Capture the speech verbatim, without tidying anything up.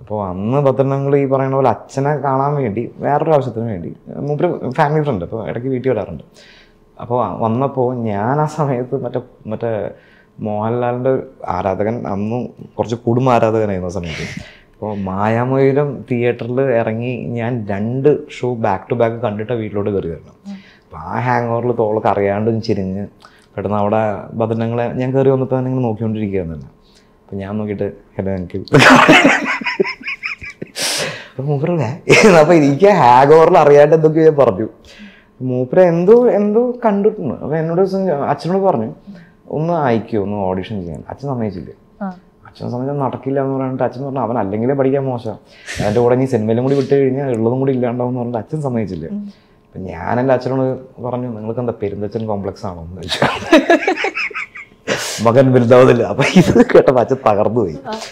അപ്പോൾ അന്ന് പത്തനംതിട്ട ഈ പറയുന്ന പോലെ അച്ഛനെ കാണാൻ വേണ്ടി വേറൊരു ആവശ്യത്തിന് വേണ്ടി മൂപ്പര് ഫാമിലി ഫ്രണ്ട്, അപ്പോൾ ഇടയ്ക്ക് വീട്ടിൽ വരാറുണ്ട്. അപ്പോൾ വന്നപ്പോൾ ഞാൻ ആ സമയത്ത് മറ്റേ മറ്റേ മോഹൻലാലിൻ്റെ ആരാധകൻ, അന്നും കുറച്ച് കുടുംബ ആരാധകനായിരുന്നു ആ സമയത്ത്. അപ്പോൾ മായാമൊയിലും തിയേറ്ററിൽ ഇറങ്ങി ഞാൻ രണ്ട് ഷോ ബാക്ക് ടു ബാക്ക് കണ്ടിട്ട് വീട്ടിലോട്ട് കയറി വരണം. അപ്പോൾ ആ ഹാങ് ഓവറിൽ തോളൊക്കെ അറിയാണ്ടും ചിരിഞ്ഞ് പെട്ടെന്ന് അവിടെ ബദനങ്ങളെ ഞാൻ കയറി വന്നപ്പോൾ തന്നെ ഇങ്ങനെ നോക്കിക്കൊണ്ടിരിക്കുകയായിരുന്നില്ല. അപ്പം ഞാൻ നോക്കിയിട്ട് ഹലോ എനിക്ക് അപ്പം മൂപ്പരല്ലേ അപ്പോൾ എനിക്ക് ഹാങ് ഓവറിൽ അറിയാണ്ട് എന്തൊക്കെയോ ഞാൻ പറഞ്ഞു. മൂപ്പര എന്തോ എന്തോ കണ്ടിട്ടുണ്ട്. അപ്പോൾ എന്നോട് അച്ഛനോട് പറഞ്ഞു ഒന്ന് അയക്കുമോ, ഒന്ന് ഓഡിഷൻ ചെയ്യാൻ. അച്ഛൻ സമ്മതിച്ചില്ല. അച്ഛനെ സംബന്ധിച്ച് നടക്കില്ല എന്ന് പറഞ്ഞിട്ട് അച്ഛൻ പറഞ്ഞു അവൻ അല്ലെങ്കിലേ പഠിക്കാൻ മോശം, അതിൻ്റെ കൂടെ നീ സിനിമയിലും കൂടി വിട്ട് കഴിഞ്ഞാൽ ഉള്ളതും കൂടി ഇല്ലാണ്ടാവും എന്ന് പറഞ്ഞിട്ട് അച്ഛൻ സമ്മതിച്ചില്ല. അപ്പം ഞാൻ എൻ്റെ അച്ഛനോട് പറഞ്ഞു നിങ്ങൾക്ക് എന്താ പെരുന്തച്ഛൻ കോംപ്ലക്സ് ആണോ എന്ന് ചോദിച്ചു. മകൻ വലുതാവുന്നില്ല. അപ്പം ഇത് കേട്ടപ്പോൾ അച്ഛൻ തകർന്നു പോയി.